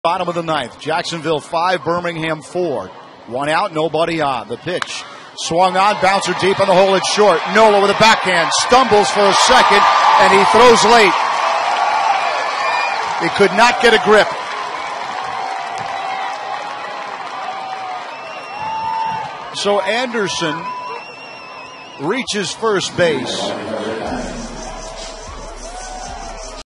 Bottom of the ninth. Jacksonville 5, Birmingham 4. One out, nobody on. The pitch swung on, bouncer deep in the hole, it's short. Nola with a backhand, stumbles for a second, and he throws late. He could not get a grip. So Anderson reaches first base.